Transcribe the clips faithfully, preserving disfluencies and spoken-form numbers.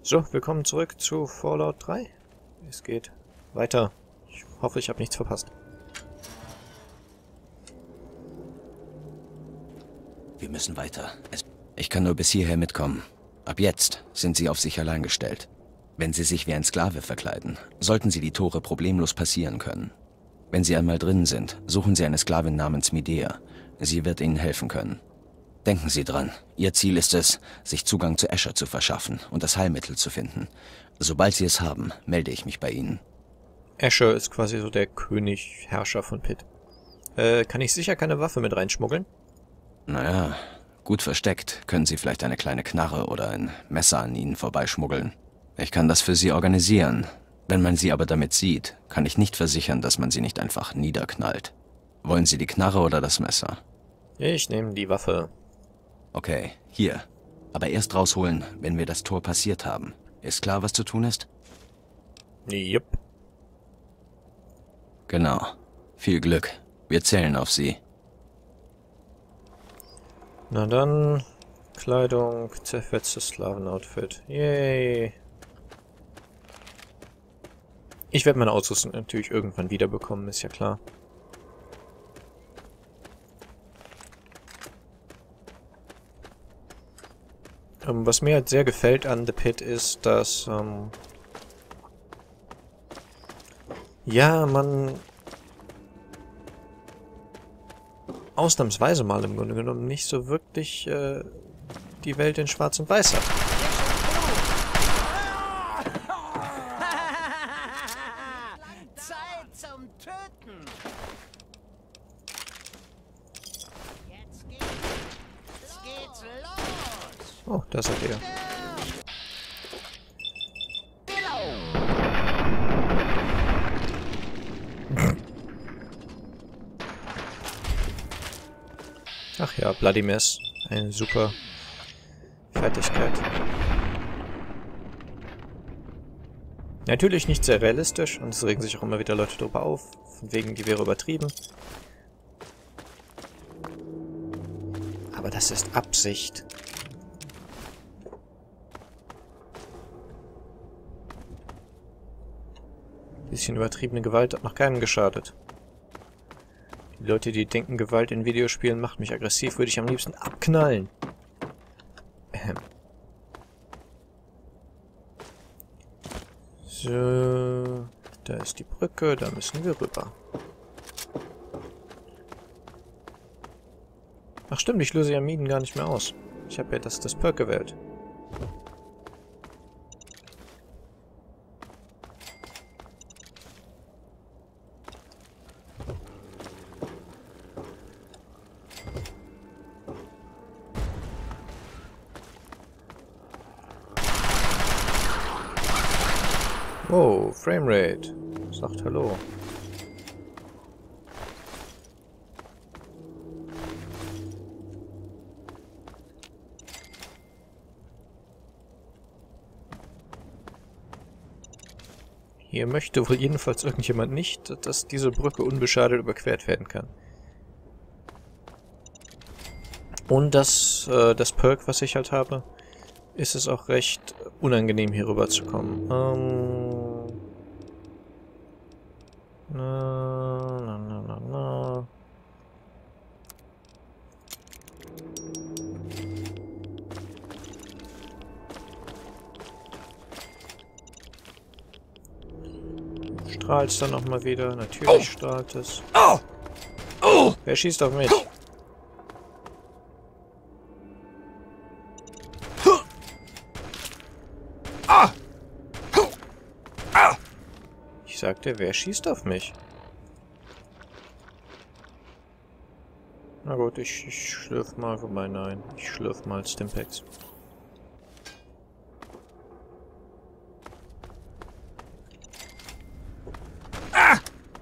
So, willkommen zurück zu Fallout drei. Es geht weiter. Ich hoffe, ich habe nichts verpasst. Wir müssen weiter. Es ich kann nur bis hierher mitkommen. Ab jetzt sind Sie auf sich allein gestellt. Wenn Sie sich wie ein Sklave verkleiden, sollten Sie die Tore problemlos passieren können. Wenn Sie einmal drin sind, suchen Sie eine Sklavin namens Medea. Sie wird Ihnen helfen können. Denken Sie dran, Ihr Ziel ist es, sich Zugang zu Escher zu verschaffen und das Heilmittel zu finden. Sobald Sie es haben, melde ich mich bei Ihnen. Escher ist quasi so der König, Herrscher von Pitt. Äh, kann ich sicher keine Waffe mit reinschmuggeln? Naja, gut versteckt können Sie vielleicht eine kleine Knarre oder ein Messer an Ihnen vorbeischmuggeln. Ich kann das für Sie organisieren. Wenn man Sie aber damit sieht, kann ich nicht versichern, dass man Sie nicht einfach niederknallt. Wollen Sie die Knarre oder das Messer? Ich nehme die Waffe. Okay, hier. Aber erst rausholen, wenn wir das Tor passiert haben. Ist klar, was zu tun ist? Jupp. Genau. Viel Glück. Wir zählen auf Sie. Na dann, Kleidung, zerfetztes Sklavenoutfit. Yay. Ich werde meine Ausrüstung natürlich irgendwann wiederbekommen, ist ja klar. Ähm, was mir halt sehr gefällt an The Pit ist, dass, ähm, ja, man ausnahmsweise mal im Grunde genommen nicht so wirklich äh, die Welt in Schwarz und Weiß hat. Zeit zum Töten! Jetzt geht's, Jetzt geht's los! Oh, da seid ihr. Ach ja, Bloody Mess. Eine super Fertigkeit. Natürlich nicht sehr realistisch und es regen sich auch immer wieder Leute darüber auf, von wegen, die wäre übertrieben. Aber das ist Absicht. Bisschen übertriebene Gewalt hat noch keinem geschadet. Die Leute, die denken, Gewalt in Videospielen macht mich aggressiv, würde ich am liebsten abknallen. Ähm. So, da ist die Brücke, da müssen wir rüber. Ach stimmt, ich löse ja Minen gar nicht mehr aus. Ich habe ja das, das Perk gewählt. Oh, Framerate. Sagt Hallo. Hier möchte wohl jedenfalls irgendjemand nicht, dass diese Brücke unbeschadet überquert werden kann. Und das, äh, das Perk, was ich halt habe, ist es auch recht unangenehm, hier rüber zu kommen. Ähm... Na, na, na, na, na. Strahlt es dann nochmal wieder? Natürlich oh. strahlt es. Oh. Oh. Wer schießt auf mich? Ich sagte, wer schießt auf mich? Na gut, ich, ich schlürf mal, wobei nein, ich schlürf mal Stimpaks. Ah!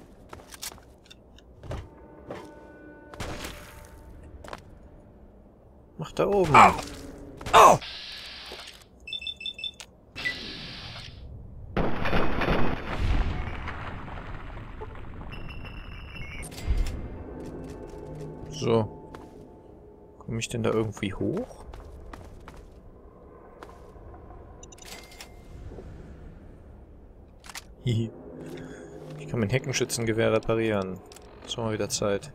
Mach da oben. Oh. Oh. So. Komme ich denn da irgendwie hoch? Hihi. Ich kann mein Heckenschützengewehr reparieren. Ist mal wieder Zeit.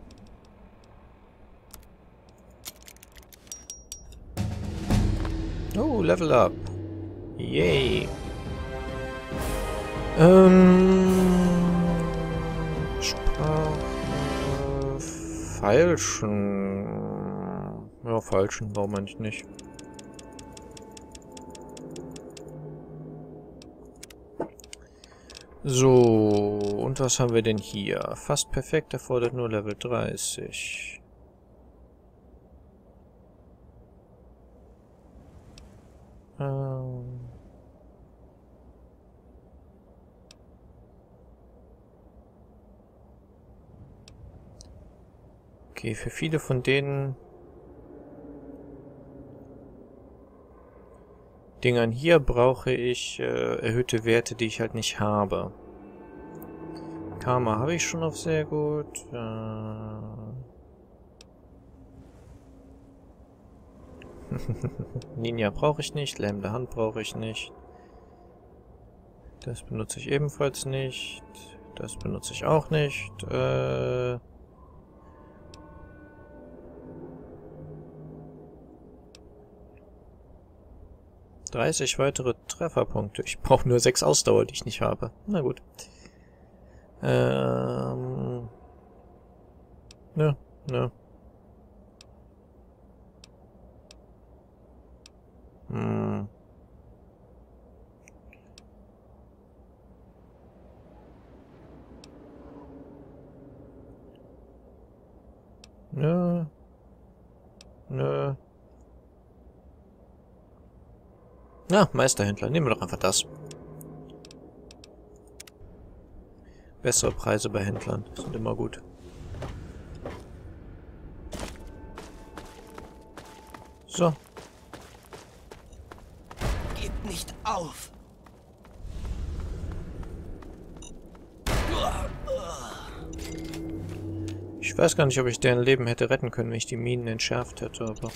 Oh, Level Up. Yay. Ähm... Sprache... Feilschen... Ja, Feilschen, warum eigentlich nicht? So, und was haben wir denn hier? Fast perfekt, erfordert nur Level dreißig. Ähm... Okay, für viele von denen Dingern hier brauche ich äh, erhöhte Werte, die ich halt nicht habe. Karma habe ich schon auf sehr gut. Äh Ninja brauche ich nicht. Lähmende Hand brauche ich nicht. Das benutze ich ebenfalls nicht. Das benutze ich auch nicht. Äh dreißig weitere Trefferpunkte. Ich brauche nur sechs Ausdauer, die ich nicht habe. Na gut. Ähm. Ne, ne. Hm. Nö. Nö. Na, Meisterhändler. Nehmen wir doch einfach das. Bessere Preise bei Händlern sind immer gut. So. Gebt nicht auf! Ich weiß gar nicht, ob ich deren Leben hätte retten können, wenn ich die Minen entschärft hätte, aber...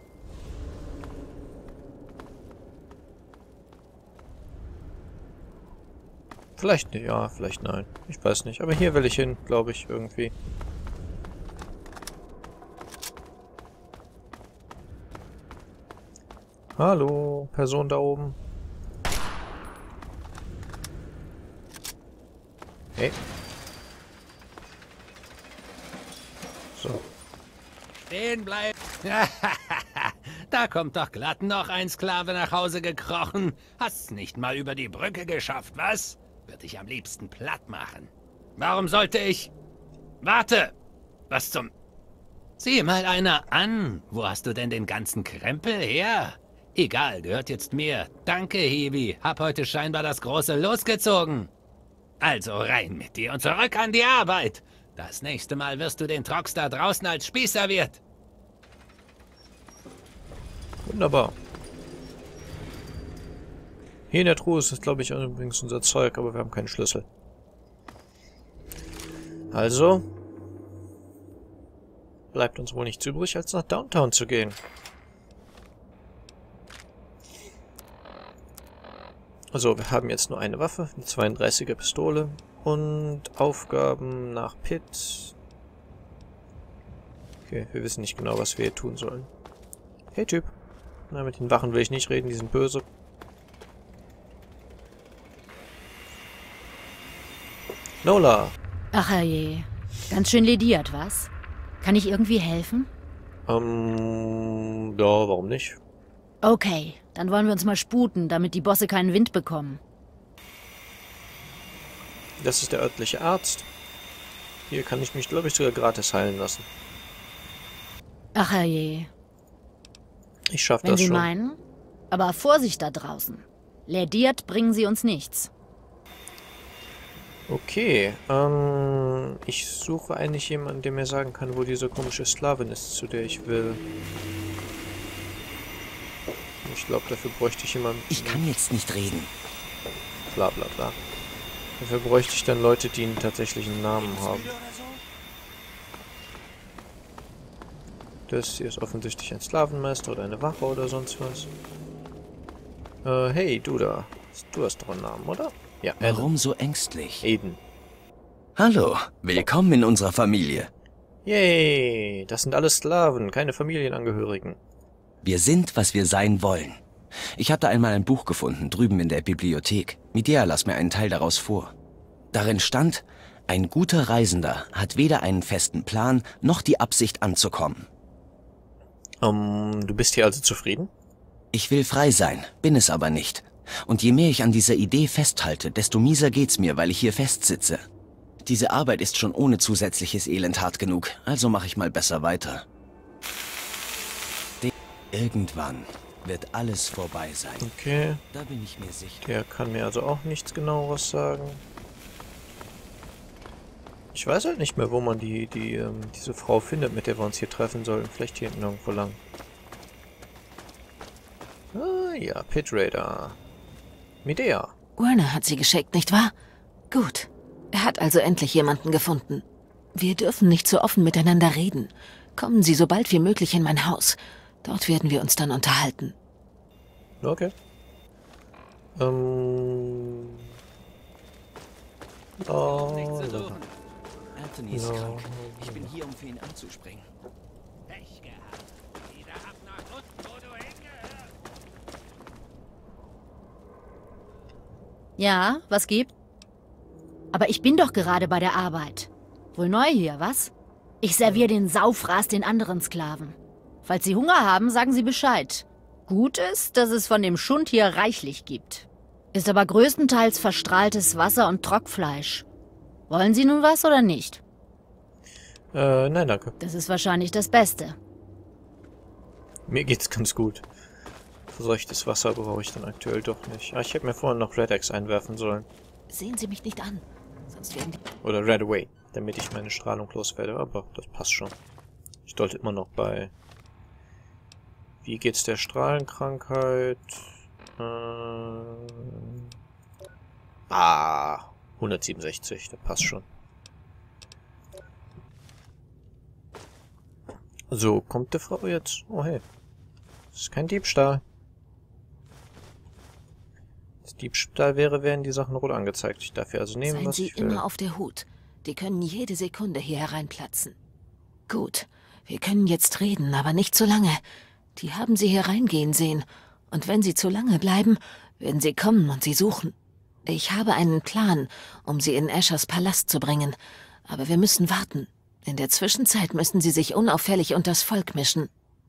Vielleicht ja, vielleicht nein. Ich weiß nicht. Aber hier will ich hin, glaube ich, irgendwie. Hallo, Person da oben. Hey. So. Stehen bleiben. Da kommt doch glatt noch ein Sklave nach Hause gekrochen. Hast's nicht mal über die Brücke geschafft, was? Würde ich am liebsten platt machen. Warum sollte ich... Warte! Was zum... Sieh mal einer an. Wo hast du denn den ganzen Krempel her? Egal, gehört jetzt mir. Danke, Hebi. Hab heute scheinbar das große losgezogen. Also rein mit dir und zurück an die Arbeit. Das nächste Mal wirst du den Trox da draußen als Spieß serviert. Wunderbar. Hier in der Truhe ist das, glaube ich, übrigens unser Zeug, aber wir haben keinen Schlüssel. Also bleibt uns wohl nichts übrig, als nach Downtown zu gehen. Also, wir haben jetzt nur eine Waffe, eine zweiunddreißiger Pistole und Aufgaben nach Pitt. Okay, wir wissen nicht genau, was wir hier tun sollen. Hey Typ. Na, mit den Wachen will ich nicht reden, die sind böse. Nola. Ach je. Ganz schön lediert, was? Kann ich irgendwie helfen? Ähm, ja, warum nicht? Okay, dann wollen wir uns mal sputen, damit die Bosse keinen Wind bekommen. Das ist der örtliche Arzt. Hier kann ich mich, glaube ich, sogar gratis heilen lassen. Ach je. Ich schaffe Wenn das Sie schon. meinen. Aber Vorsicht da draußen. Lediert bringen Sie uns nichts. Okay, ähm, ich suche eigentlich jemanden, der mir sagen kann, wo diese komische Sklavin ist, zu der ich will. Ich glaube, dafür bräuchte ich jemanden... Ich kann jetzt nicht reden. Bla bla bla. Dafür bräuchte ich dann Leute, die einen tatsächlichen Namen haben. Das hier ist offensichtlich ein Sklavenmeister oder eine Wache oder sonst was. Äh, hey, du da. Du hast doch einen Namen, oder? Ja, Aiden. Warum so ängstlich? Aiden. Hallo, willkommen in unserer Familie. Yay, das sind alles Sklaven, keine Familienangehörigen. Wir sind, was wir sein wollen. Ich hatte einmal ein Buch gefunden, drüben in der Bibliothek. Medea las mir einen Teil daraus vor. Darin stand, ein guter Reisender hat weder einen festen Plan, noch die Absicht anzukommen. Um, du bist hier also zufrieden? Ich will frei sein, bin es aber nicht. Und je mehr ich an dieser Idee festhalte, desto mieser geht's mir, weil ich hier festsitze. Diese Arbeit ist schon ohne zusätzliches Elend hart genug, also mache ich mal besser weiter. Irgendwann wird alles vorbei sein. Okay, Da bin ich mir sicher. der kann mir also auch nichts Genaueres sagen. Ich weiß halt nicht mehr, wo man die, die, ähm, diese Frau findet, mit der wir uns hier treffen sollen. Vielleicht hier hinten irgendwo lang. Ah, ja, Pit Raider. Medea. Werner hat sie geschickt, nicht wahr? Gut. Er hat also endlich jemanden gefunden. Wir dürfen nicht so offen miteinander reden. Kommen Sie so bald wie möglich in mein Haus. Dort werden wir uns dann unterhalten. Okay. Ähm... Oh, Nichts zu suchen. Anthony ist Ja. krank. Ich bin hier, um für ihn anzuspringen. Pech gehabt. Wieder ab nach unten, wo du hingehörst. Ja, was gibt? Aber ich bin doch gerade bei der Arbeit. Wohl neu hier, was? Ich serviere den Saufraß den anderen Sklaven. Falls Sie Hunger haben, sagen Sie Bescheid. Gut ist, dass es von dem Schund hier reichlich gibt. Ist aber größtenteils verstrahltes Wasser und Trockfleisch. Wollen Sie nun was oder nicht? Äh, nein, danke. Das ist wahrscheinlich das Beste. Mir geht's ganz gut. Verseuchtes Wasser brauche ich dann aktuell doch nicht. Ah, ich hätte mir vorhin noch Red X einwerfen sollen. Sehen Sie mich nicht an, sonst werden die... Oder Red Away, damit ich meine Strahlung loswerde. Aber das passt schon. Ich sollte immer noch bei... Wie geht's der Strahlenkrankheit? Äh... Ah, hundertsiebenundsechzig, das passt schon. So, kommt die Frau jetzt? Oh hey. Das ist kein Diebstahl. Wenn es Diebstahl wäre, wären die Sachen rot angezeigt. Ich darf hier also nehmen, Seien was Sie ich will. immer auf der Hut. Die können jede Sekunde hier hereinplatzen. Gut, wir können jetzt reden, aber nicht zu lange. Die haben Sie hier reingehen sehen. Und wenn Sie zu lange bleiben, werden Sie kommen und Sie suchen. Ich habe einen Plan, um Sie in Ashers Palast zu bringen. Aber wir müssen warten. In der Zwischenzeit müssen Sie sich unauffällig unters Volk mischen.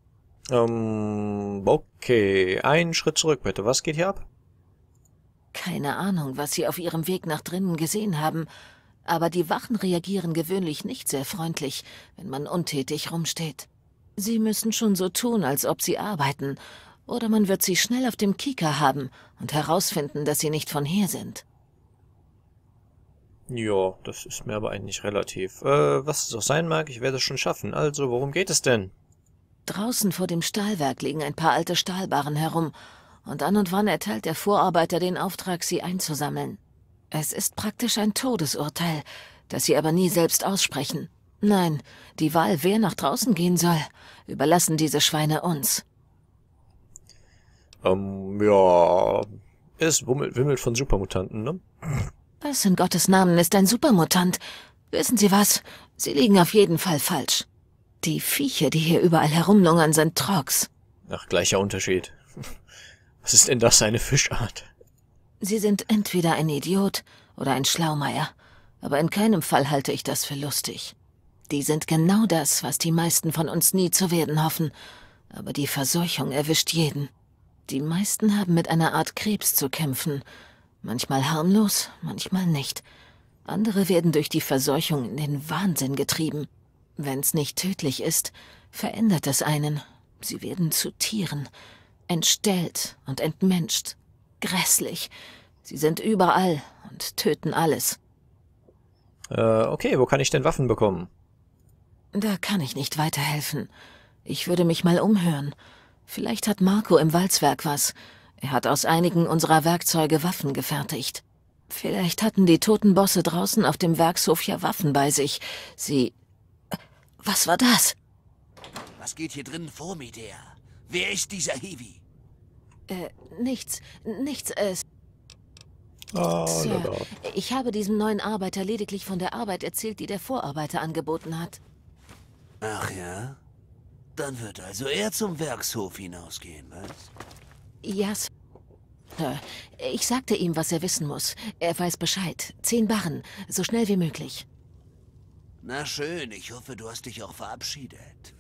Ähm, okay. Einen Schritt zurück, bitte. Was geht hier ab? Keine Ahnung, was Sie auf Ihrem Weg nach drinnen gesehen haben, aber die Wachen reagieren gewöhnlich nicht sehr freundlich, wenn man untätig rumsteht. Sie müssen schon so tun, als ob Sie arbeiten, oder man wird Sie schnell auf dem Kieker haben und herausfinden, dass Sie nicht von hier sind. Ja, das ist mir aber eigentlich relativ. Äh, was es auch sein mag, ich werde es schon schaffen. Also, worum geht es denn? Draußen vor dem Stahlwerk liegen ein paar alte Stahlbarren herum, und an und wann erteilt der Vorarbeiter den Auftrag, sie einzusammeln. Es ist praktisch ein Todesurteil, das sie aber nie selbst aussprechen. Nein, die Wahl, wer nach draußen gehen soll, überlassen diese Schweine uns. Ähm, ja... Es wimmelt, wimmelt von Supermutanten, ne? Was in Gottes Namen ist ein Supermutant? Wissen Sie was? Sie liegen auf jeden Fall falsch. Die Viecher, die hier überall herumlungern, sind Trogs. Ach, gleicher Unterschied. Was ist denn das, eine Fischart? Sie sind entweder ein Idiot oder ein Schlaumeier, aber in keinem Fall halte ich das für lustig. Die sind genau das, was die meisten von uns nie zu werden hoffen, aber die Verseuchung erwischt jeden. Die meisten haben mit einer Art Krebs zu kämpfen, manchmal harmlos, manchmal nicht. Andere werden durch die Verseuchung in den Wahnsinn getrieben. Wenn's nicht tödlich ist, verändert es einen. Sie werden zu Tieren, entstellt und entmenscht. Grässlich. Sie sind überall und töten alles. Äh, okay, wo kann ich denn Waffen bekommen? Da kann ich nicht weiterhelfen. Ich würde mich mal umhören. Vielleicht hat Marco im Walzwerk was. Er hat aus einigen unserer Werkzeuge Waffen gefertigt. Vielleicht hatten die toten Bosse draußen auf dem Werkshof ja Waffen bei sich. Sie... Was war das? Was geht hier drinnen vor, Medea? Wer ist dieser Hiwi? Äh, nichts. Nichts, es... Ah, Sir, lala. ich habe diesem neuen Arbeiter lediglich von der Arbeit erzählt, die der Vorarbeiter angeboten hat. Ach ja? Dann wird also er zum Werkshof hinausgehen, was? Ja, Sir. Ich sagte ihm, was er wissen muss. Er weiß Bescheid. Zehn Barren, so schnell wie möglich. Na schön, ich hoffe, du hast dich auch verabschiedet.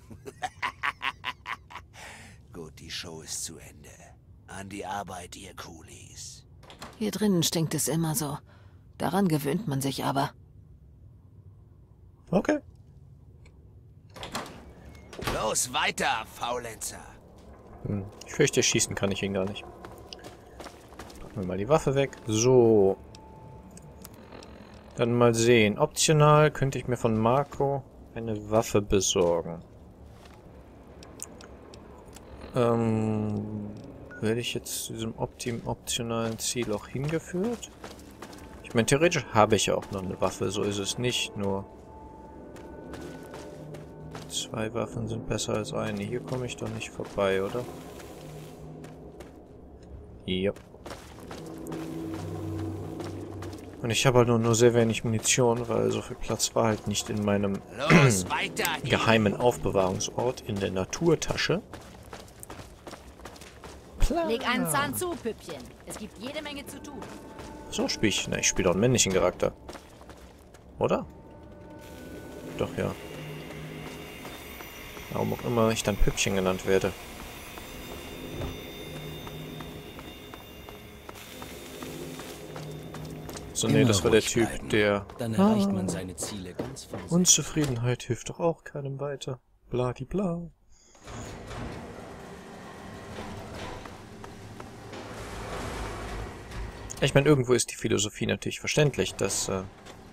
Gut, die Show ist zu Ende. An die Arbeit, ihr Coolies. Hier drinnen stinkt es immer so. Daran gewöhnt man sich aber. Okay. Los, weiter, Faulenzer. Hm. Ich fürchte, schießen kann ich ihn gar nicht. Packen wir mal die Waffe weg. So. Dann mal sehen. Optional könnte ich mir von Marco eine Waffe besorgen. Ähm, werde ich jetzt zu diesem optim optionalen Ziel auch hingeführt? Ich meine, theoretisch habe ich ja auch noch eine Waffe, so ist es nicht, nur zwei Waffen sind besser als eine. Hier komme ich doch nicht vorbei, oder? Ja. Und ich habe halt nur, nur sehr wenig Munition, weil so viel Platz war halt nicht in meinem Los, weiter. geheimen Aufbewahrungsort in der Naturtasche. Plan. Leg einen Zahn zu, Püppchen. Es gibt jede Menge zu tun. So spiele ich. Na, ich spiele doch einen männlichen Charakter. Oder? Doch, ja. Warum auch immer ich dann Püppchen genannt werde. So, nee, Immer das war der ruhig Typ, bleiben. der... Dann erreicht Ah, man seine Ziele ganz von selbst. Unzufriedenheit hilft doch auch keinem weiter. Bladibla. Ich meine, irgendwo ist die Philosophie natürlich verständlich, dass äh,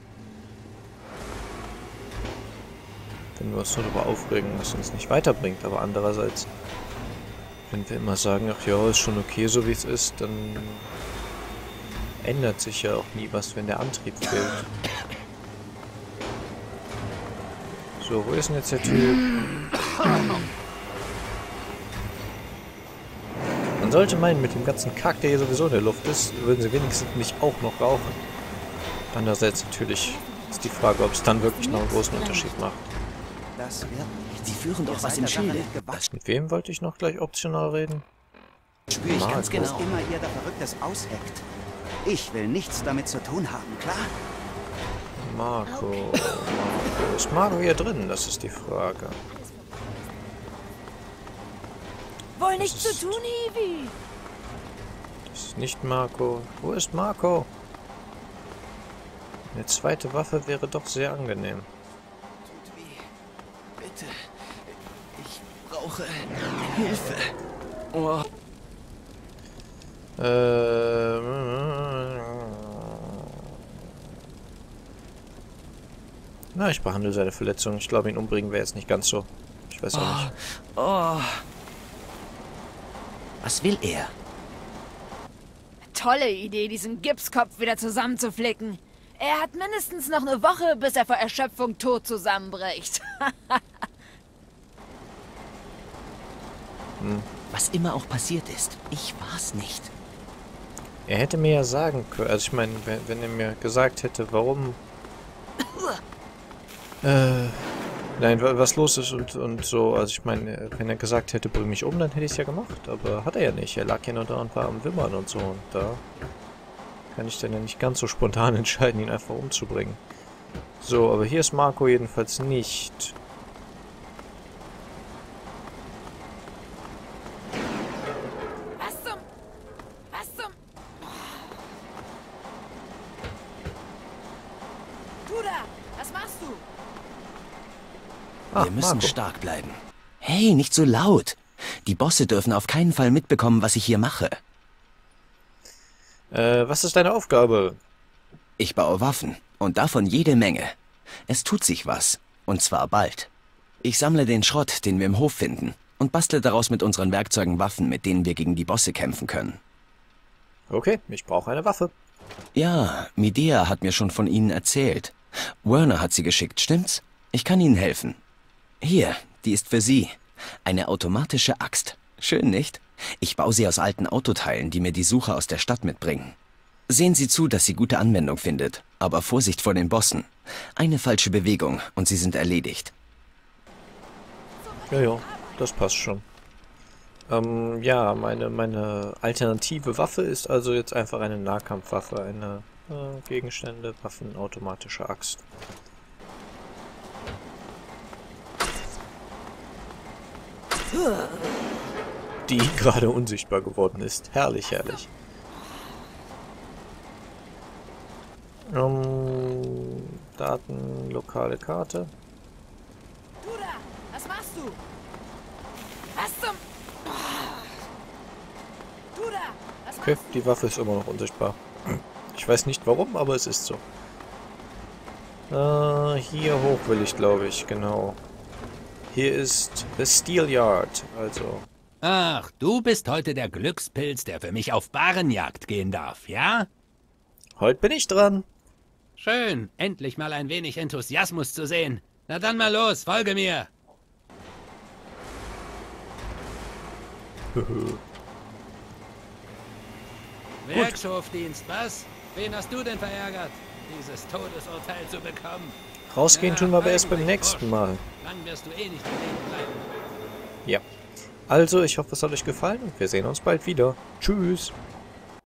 wenn wir uns nur darüber aufregen, was uns nicht weiterbringt. Aber andererseits, wenn wir immer sagen, ach ja, ist schon okay, so wie es ist, dann ändert sich ja auch nie was, wenn der Antrieb fehlt. So, wo ist denn jetzt der Typ? Man sollte meinen, mit dem ganzen Kack, der hier sowieso in der Luft ist, würden sie wenigstens nicht auch noch rauchen. Andererseits natürlich ist die Frage, ob es dann wirklich noch einen großen Unterschied macht. Das wird nicht. Die führen doch Ihr was seid im der Sache Schilde. nicht gewachsen. Mit wem wollte ich noch gleich optional reden? Spür ich ganz Marco. genau. Was immer ihr da Verrücktes ausheckt. Ich will nichts damit zu tun haben, klar? Marco. Marco. Ist Marco hier drin? Das ist die Frage. Wohl nichts nichts zu zu tun, Ivi. Das ist nicht Marco. Wo ist Marco? Eine zweite Waffe wäre doch sehr angenehm. Tut weh. Bitte. Ich brauche Hilfe. Oh. Ähm. Na, ich behandle seine Verletzung. Ich glaube, ihn umbringen wäre jetzt nicht ganz so. Ich weiß auch nicht. Oh. Was will er? Tolle Idee, diesen Gipskopf wieder zusammenzuflicken. Er hat mindestens noch eine Woche, bis er vor Erschöpfung tot zusammenbricht. Was immer auch passiert ist, ich war's nicht. Er hätte mir ja sagen können, also ich meine, wenn, wenn er mir gesagt hätte, warum... Äh... Nein, wa- was los ist und, und so, also ich meine, wenn er gesagt hätte, bring mich um, dann hätte ich es ja gemacht, aber hat er ja nicht. Er lag ja nur da und war am Wimmern und so und da kann ich dann ja nicht ganz so spontan entscheiden, ihn einfach umzubringen. So, aber hier ist Marco jedenfalls nicht. Was zum... Was zum... Du da! Was machst du? Ah, Wir müssen Marco. stark bleiben. Hey, nicht so laut. Die Bosse dürfen auf keinen Fall mitbekommen, was ich hier mache. Äh, was ist deine Aufgabe? Ich baue Waffen. Und davon jede Menge. Es tut sich was. Und zwar bald. Ich sammle den Schrott, den wir im Hof finden. Und bastle daraus mit unseren Werkzeugen Waffen, mit denen wir gegen die Bosse kämpfen können. Okay, ich brauche eine Waffe. Ja, Medea hat mir schon von Ihnen erzählt. Werner hat sie geschickt, stimmt's? Ich kann Ihnen helfen. Hier, die ist für Sie. Eine automatische Axt. Schön, nicht? Ich baue sie aus alten Autoteilen, die mir die Sucher aus der Stadt mitbringen. Sehen Sie zu, dass sie gute Anwendung findet. Aber Vorsicht vor den Bossen. Eine falsche Bewegung und sie sind erledigt. Ja, ja, das passt schon. Ähm, ja, meine, meine alternative Waffe ist also jetzt einfach eine Nahkampfwaffe, eine äh, Gegenstände, Waffen, automatische Axt. Die gerade unsichtbar geworden ist. Herrlich, herrlich. Ähm, Daten, lokale Karte. Du da! Was machst du? Was zum... Du da! Was Okay, machst die Waffe ist immer noch unsichtbar. Ich weiß nicht warum, aber es ist so. Äh, hier hoch will ich, glaube ich, genau. Hier ist The Steelyard, also... Ach, du bist heute der Glückspilz, der für mich auf Barenjagd gehen darf, ja? Heute bin ich dran. Schön, endlich mal ein wenig Enthusiasmus zu sehen. Na dann mal los, folge mir. Werkshofdienst, was? Wen hast du denn verärgert, dieses Todesurteil zu bekommen? Rausgehen Ja, tun wir aber erst beim eigentlich, nächsten Bursch. Mal. Lang wirst du eh nicht am Leben bleiben. Ja. Also, ich hoffe, es hat euch gefallen und wir sehen uns bald wieder. Tschüss.